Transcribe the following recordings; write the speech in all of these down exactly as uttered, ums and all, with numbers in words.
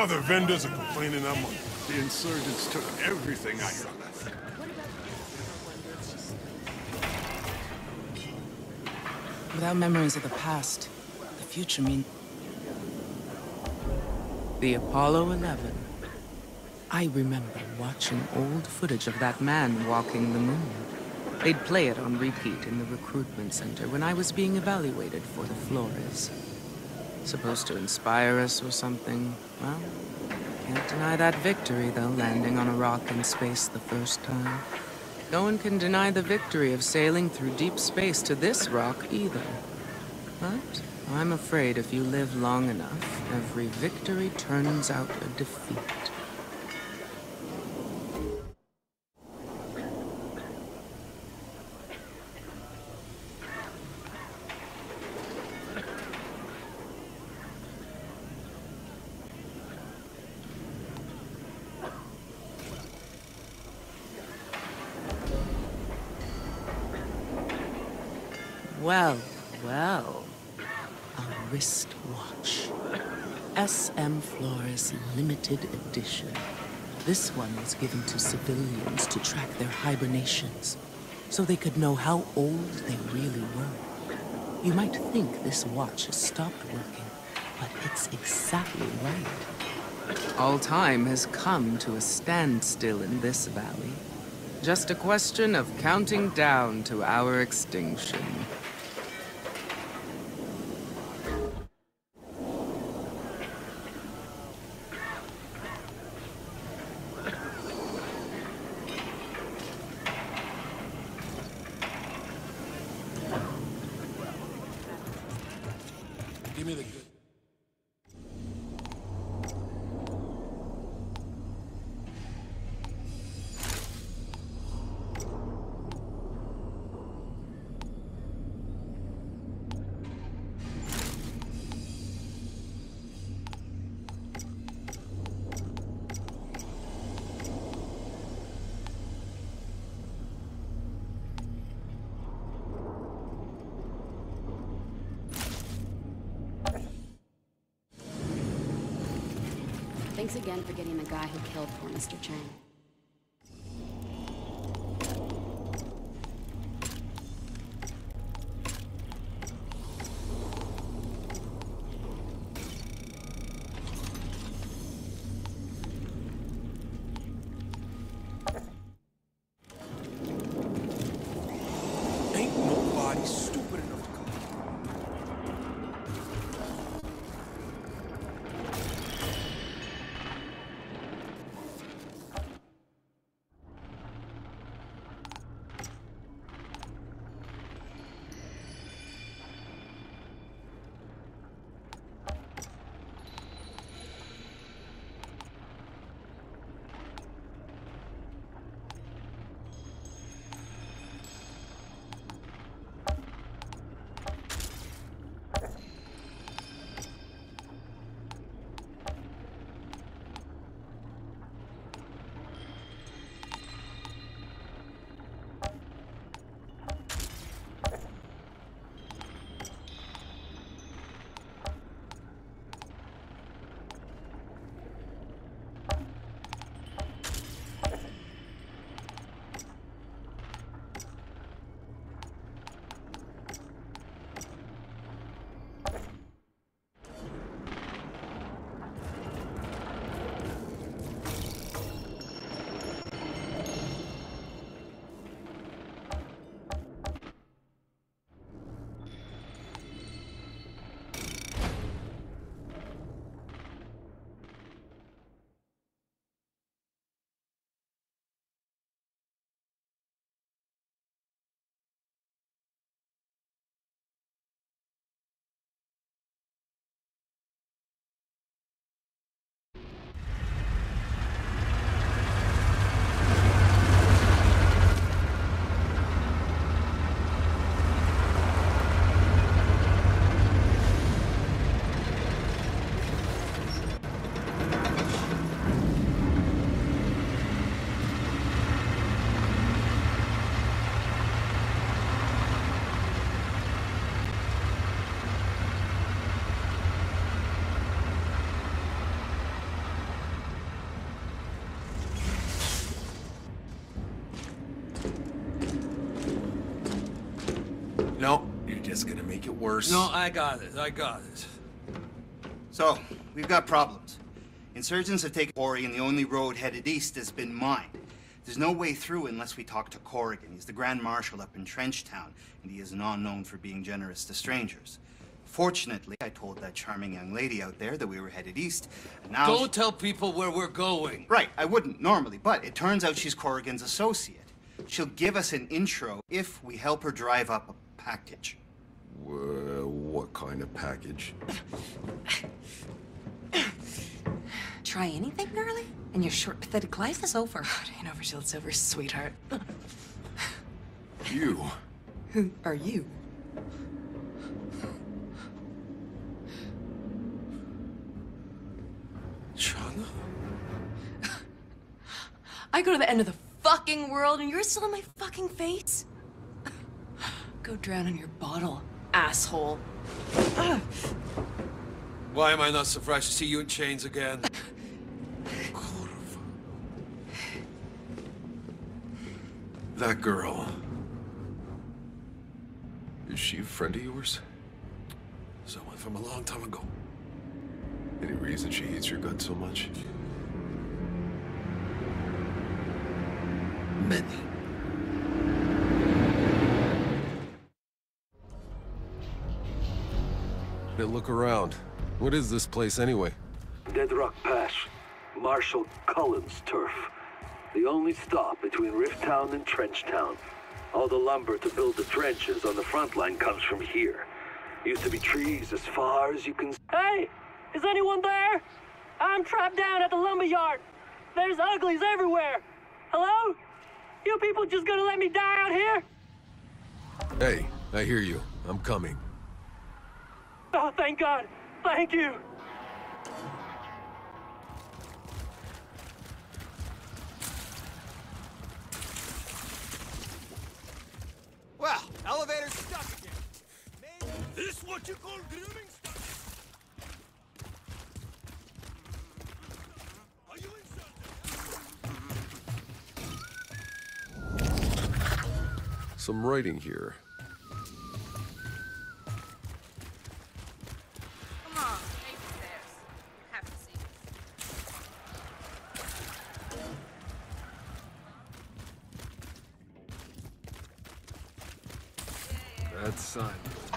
Now their vendors are complaining I'm money. The insurgents took everything I had. Without memories of the past, the future mean... The Apollo eleven. I remember watching old footage of that man walking the moon. They'd play it on repeat in the recruitment center when I was being evaluated for the Flores. Supposed to inspire us or something. Well, can't deny that victory, though, landing on a rock in space the first time. No one can deny the victory of sailing through deep space to this rock, either. But I'm afraid if you live long enough, every victory turns out a defeat. Well, well. A wristwatch. S M Flores limited edition. This one was given to civilians to track their hibernations, so they could know how old they really were. You might think this watch has stopped working, but it's exactly right. All time has come to a standstill in this valley. Just a question of counting down to our extinction. Give me the good. Thanks again for getting the guy who killed poor Mister Chang. Ain't nobody stupid enough to come. is gonna make it worse. No, I got it. I got it. So, we've got problems. Insurgents have taken Ori, and the only road headed east has been mined. There's no way through unless we talk to Corrigan. He's the Grand Marshal up in Trenchtown, and he is not known for being generous to strangers. Fortunately, I told that charming young lady out there that we were headed east, and now... Don't tell people where we're going. Right, I wouldn't normally, but it turns out she's Corrigan's associate. She'll give us an intro if we help her drive up a package. Uh, what kind of package? Try anything, girly, and your short, pathetic life is over. It ain't over till it's over, sweetheart. You. Who are you? Shauna? I go to the end of the fucking world and you're still in my fucking face? Go drown in your bottle, asshole. Why am I not surprised to see you in chains again? That girl. Is she a friend of yours? Someone from a long time ago. Any reason she hates your guts so much? Many. Hey, look around. What is this place anyway? Dead Rock Pass. Marshal Cullen's turf. The only stop between Rifttown and Trenchtown. All the lumber to build the trenches on the front line comes from here. Used to be trees as far as you can... Hey! Is anyone there? I'm trapped down at the lumberyard. There's uglies everywhere. Hello? You people just gonna let me die out here? Hey, I hear you. I'm coming. Oh, thank God. Thank you. Well, elevator's stuck again. Maybe this what you call grooming stuff? Are you insulted? Some writing here. Come on, take the stairs. You have to see this. That's Simon.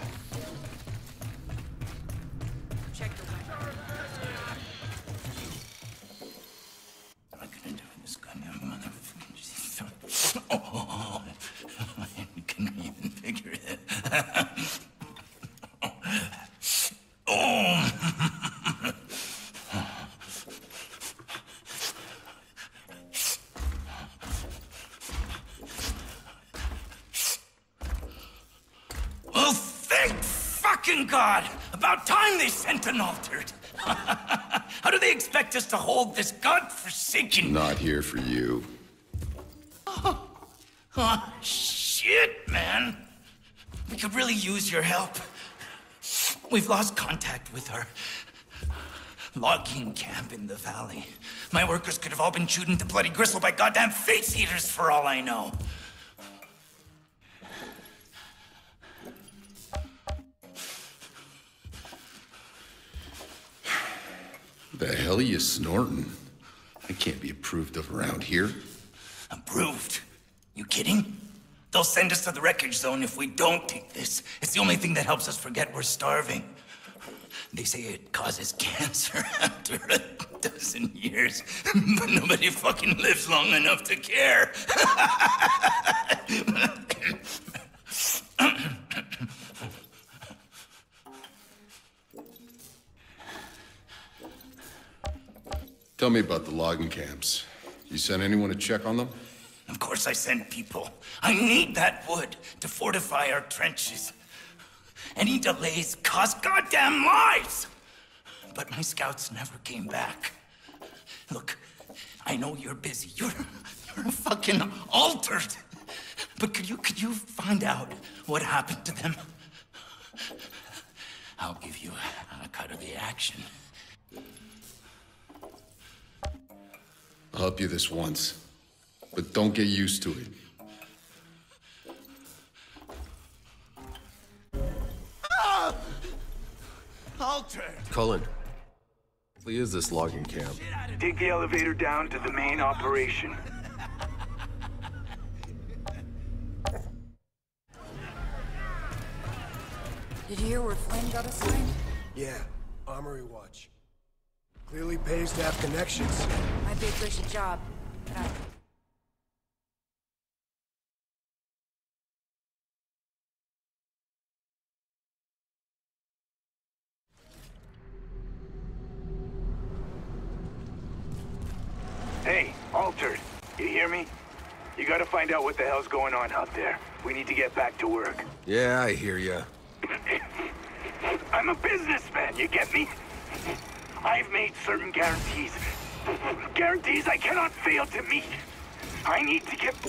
Check the window. What am I gonna do with this goddamn motherfucking... Oh, I couldn't even figure it. Oh. Well, thank fucking God! About time they sent an altered. How do they expect us to hold this godforsaken... Not here for you. Oh, oh, shit, man. We could really use your help. We've lost contact with our logging camp in the valley. My workers could have all been chewed into bloody gristle by goddamn face eaters for all I know. The hell are you snorting? That can't be approved of around here. Approved? You kidding? They'll send us to the wreckage zone if we don't take this. It's the only thing that helps us forget we're starving. They say it causes cancer after a dozen years, but nobody fucking lives long enough to care. Tell me about the logging camps. You sent anyone to check on them? Of course I sent people. I need that wood to fortify our trenches. Any delays cost goddamn lives! But my scouts never came back. Look, I know you're busy. You're, you're a fucking altered. But could you, could you find out what happened to them? I'll give you a, a cut of the action. I'll help you this once, but don't get used to it. Cullen. What is this logging camp? Take the elevator down to the main operation. Did you hear where Flynn got assigned? Yeah, Armory Watch. Clearly pays to have connections. Might be a cushy job, but I... Hey, Altered, you hear me? You gotta find out what the hell's going on out there. We need to get back to work. Yeah, I hear ya. I'm a businessman, you get me? I've made certain guarantees. Guarantees I cannot fail to meet. I need to get...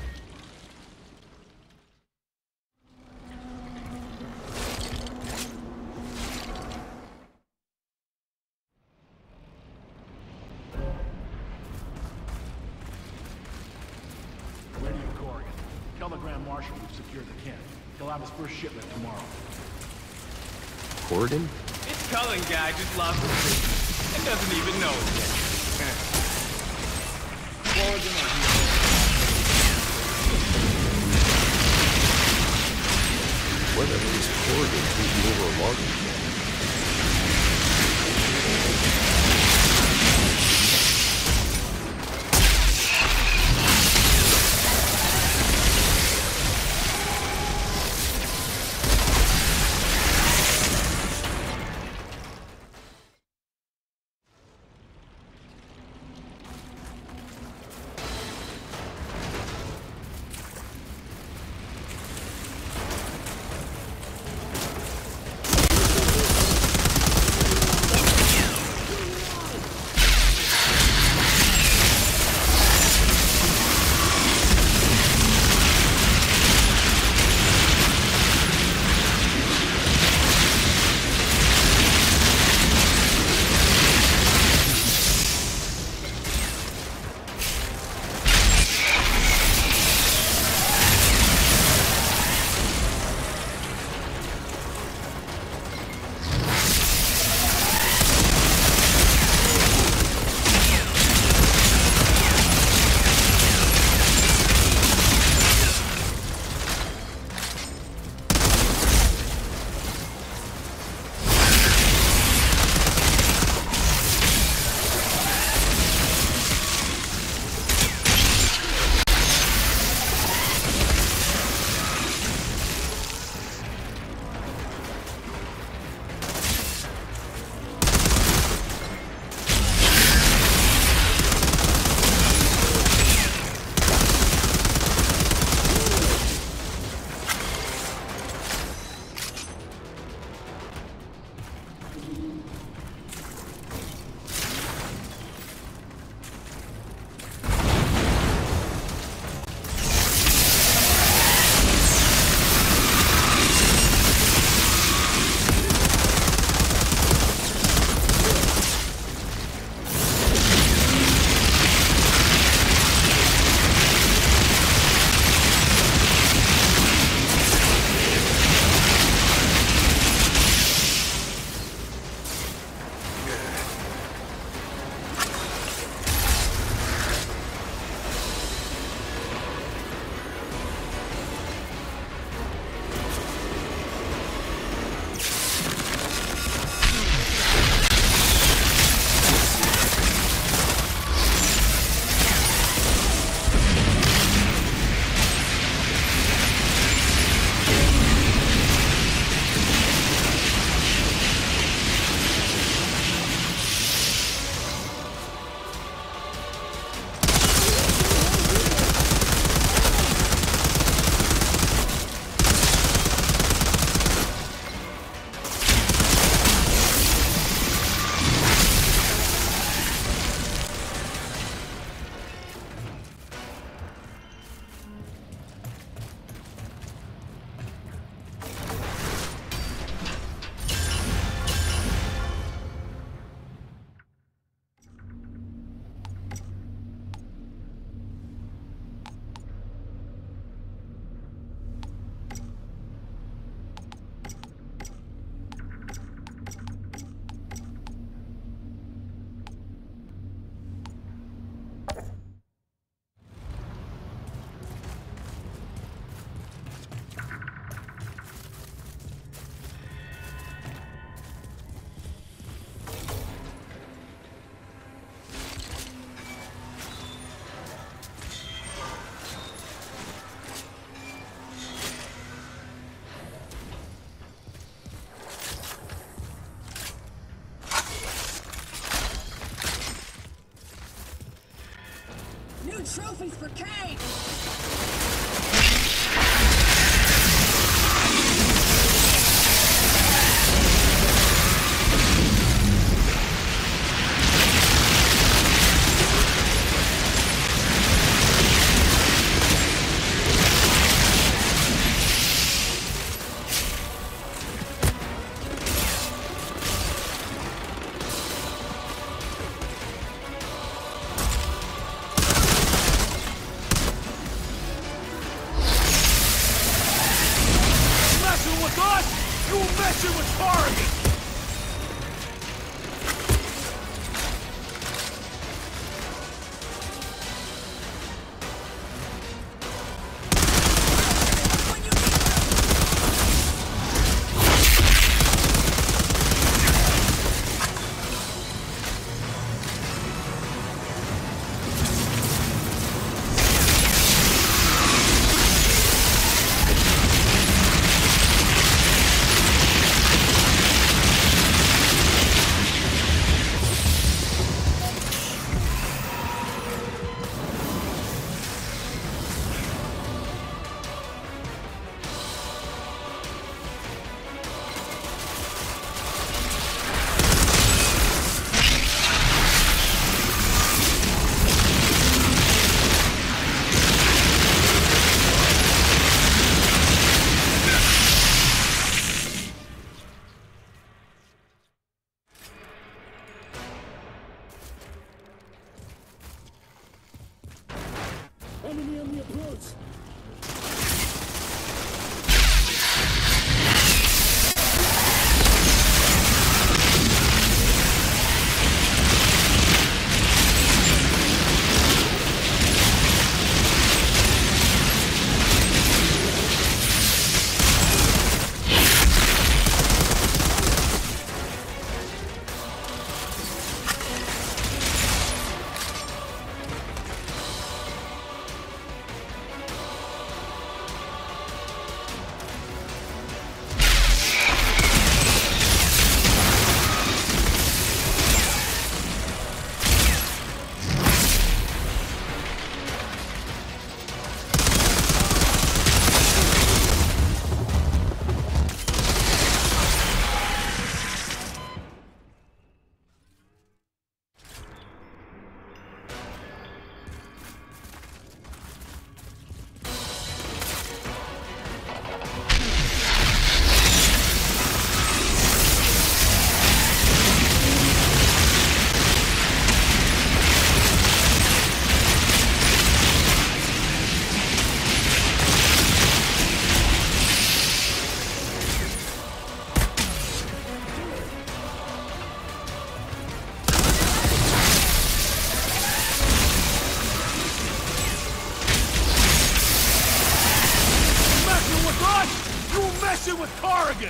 Ready to Corrigan. Tell the Grand Marshal we've secured the camp. He'll have his first shipment tomorrow. Corrigan? This Cullen guy just lost his business and doesn't even know it yet. What the hell is Corrigan taking over a logging camp? more trophies for Kane! Enemy on the approach! Messing with Corrigan!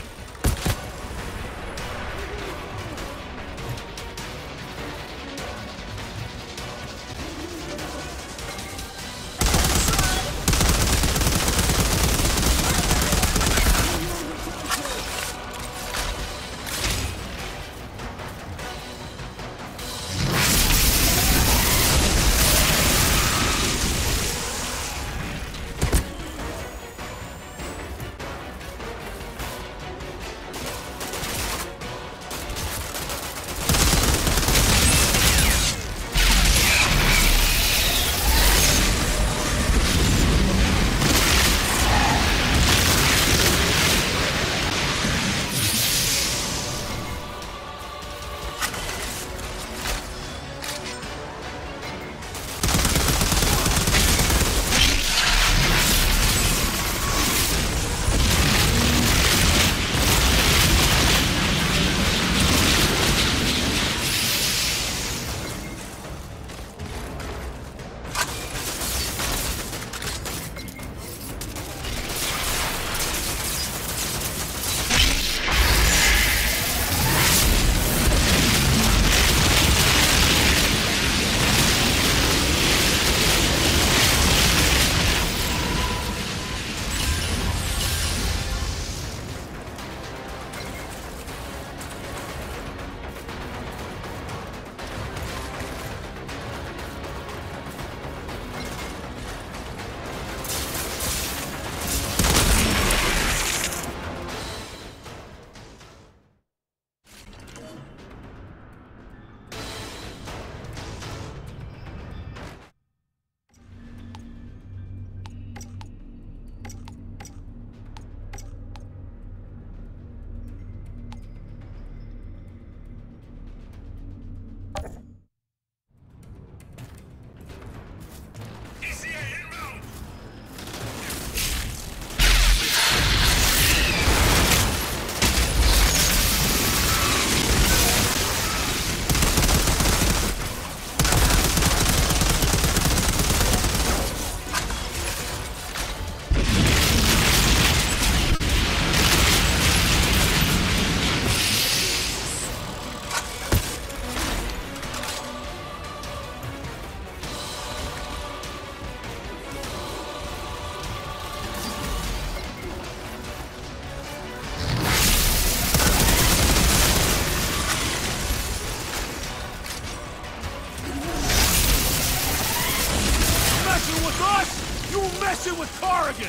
with us, you messing with Corrigan!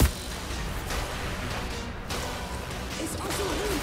It's also him!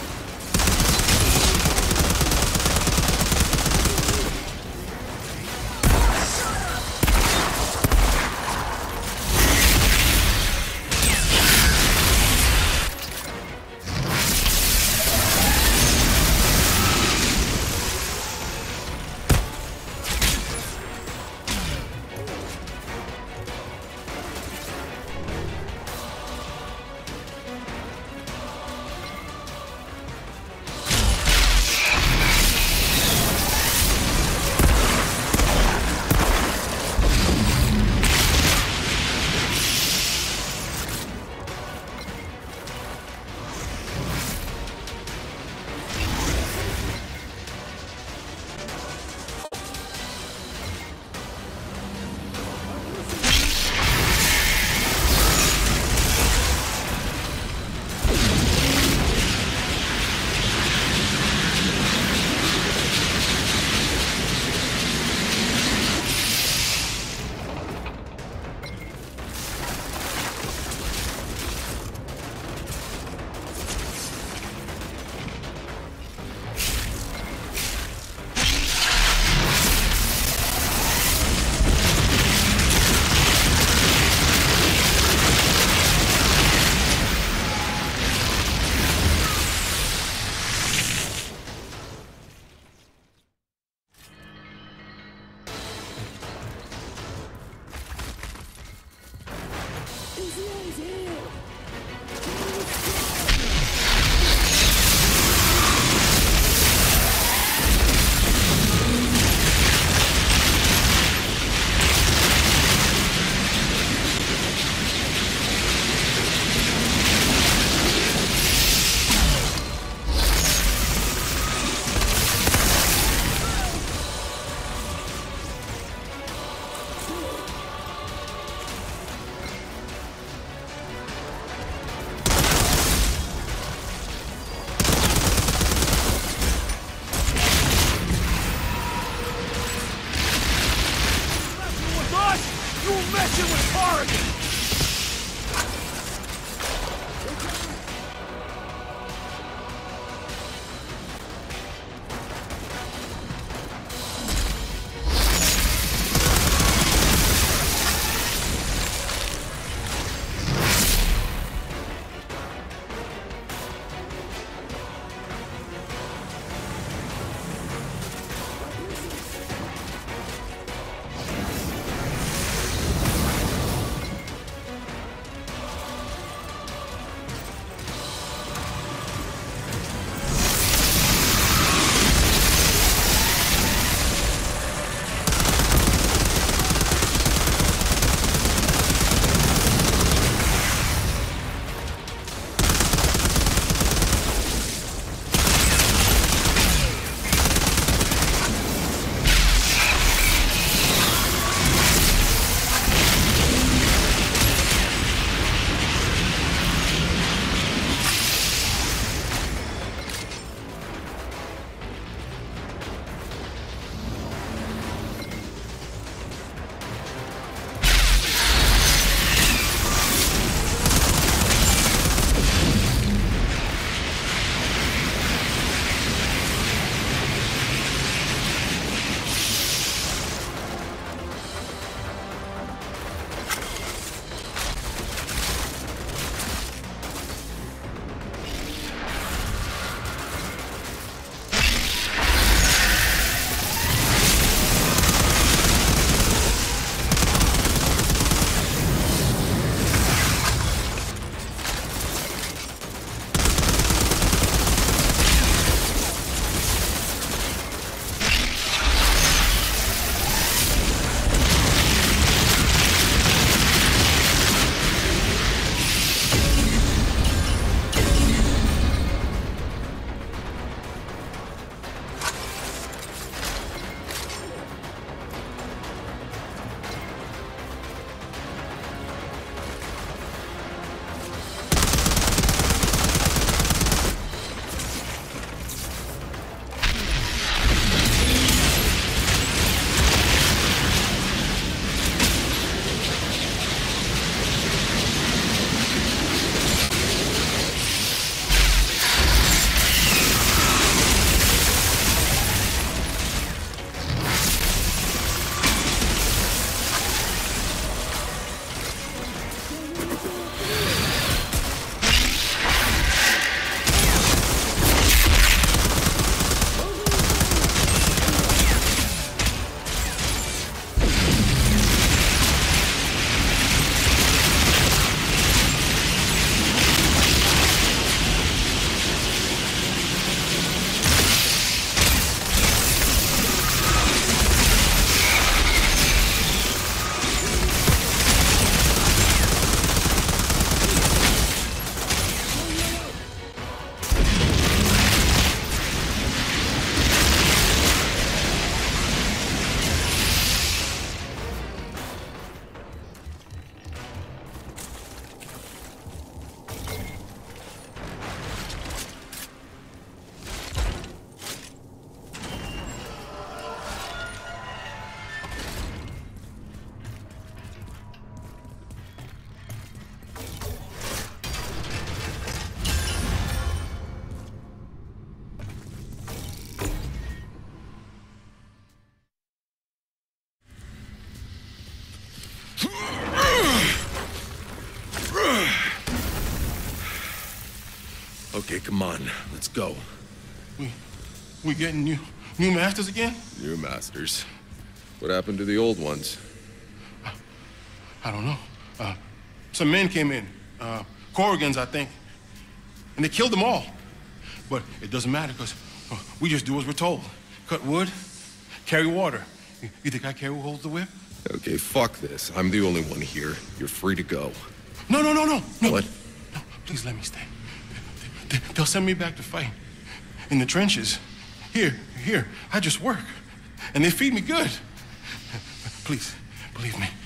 Okay, come on. Let's go. We... we getting new... new masters again? New masters. What happened to the old ones? I, I don't know. Uh, some men came in. Uh, Corrigans, I think. And they killed them all. But it doesn't matter, because uh, we just do as we're told. Cut wood, carry water. You, you think I care who holds the whip? Okay, fuck this. I'm the only one here. You're free to go. No, no, no, no. no. What? No, please let me stay. They, they'll send me back to fight. In the trenches. Here, here. I just work. And they feed me good. Please, believe me.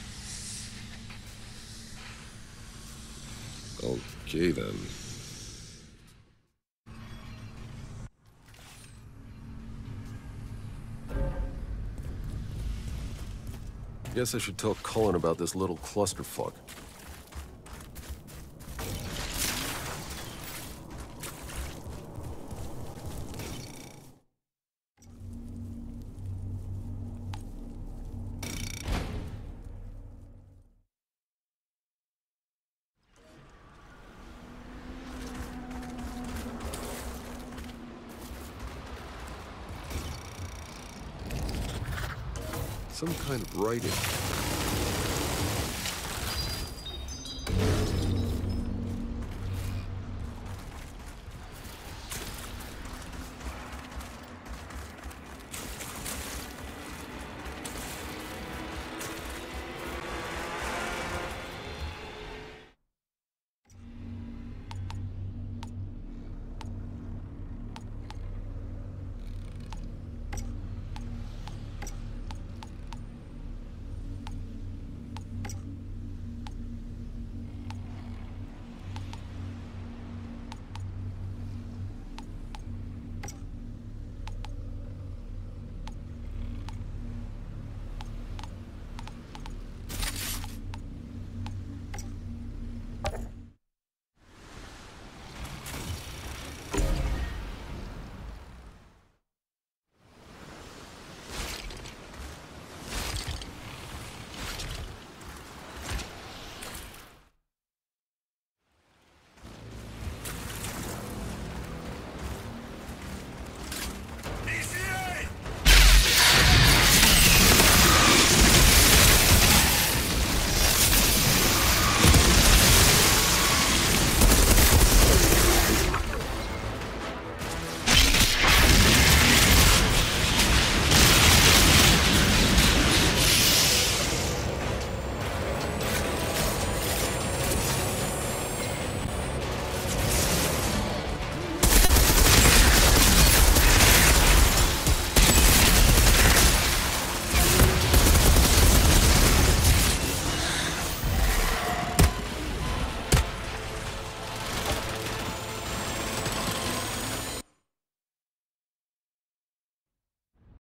Okay, then. Guess I should tell Cullen about this little clusterfuck. Some kind of writing.